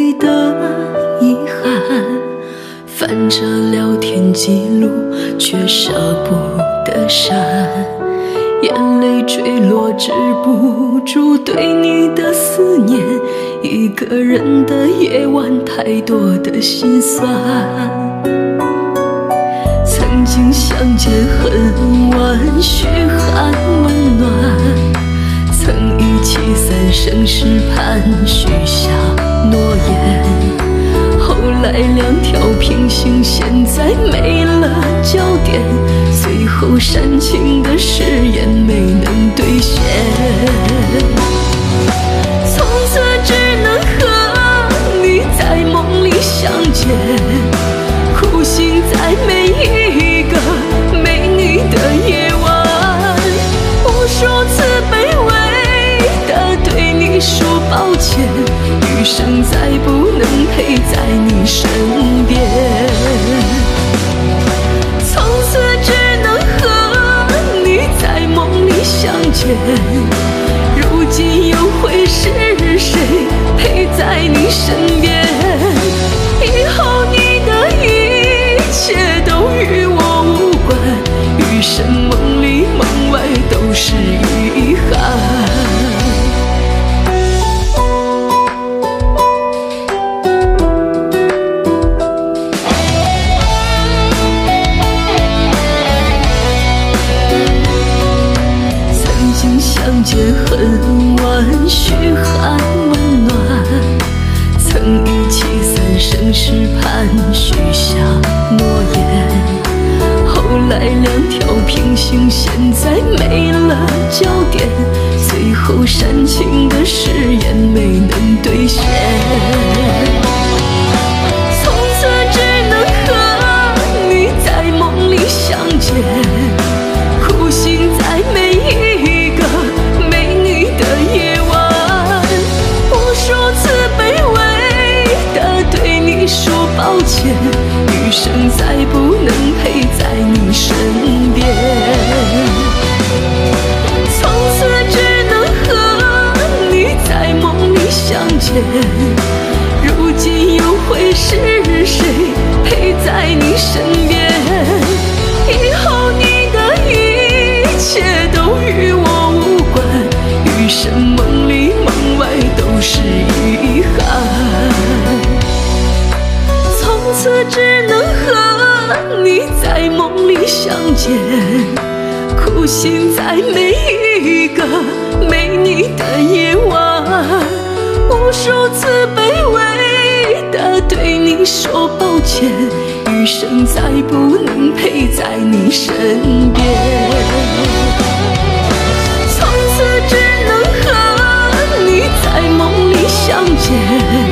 里的遗憾，翻着聊天记录，却舍不得删，眼泪坠落，止不住对你的思念。一个人的夜晚，太多的心酸。曾经相见恨晚，嘘寒问暖，曾一起三生石畔，许下诺言。后来两条平行线再没了交点，最后煽情的誓言没能兑现。从此只能和你在梦里相见，苦心在每一个没你的夜晚，无数次卑微的对你说抱歉，余生再不能陪在你身边。从此只能和你在梦里相见，如今又会是谁陪在你身边？以后你的一切都与我无关，余生梦里梦外都是遗憾。相见恨晚，嘘寒问暖，曾一起三生石畔，许下诺言。后来两条平行线再没了交点，最后煽情的誓言没能兑现。从此只能和你在梦里相见，苦心在每一个没你的夜晚，无数次卑微的对你说抱歉，余生再不能陪在你身边。从此只能和你在梦里相见，如今又会是谁陪在你身边？以后你的一切都与我无关，余生梦里梦外都是遗憾。从此只能和你在梦里相见，苦心在每一个没你的夜晚，无数次卑微的对你说抱歉，余生再不能陪在你身边。从此只能和你在梦里相见，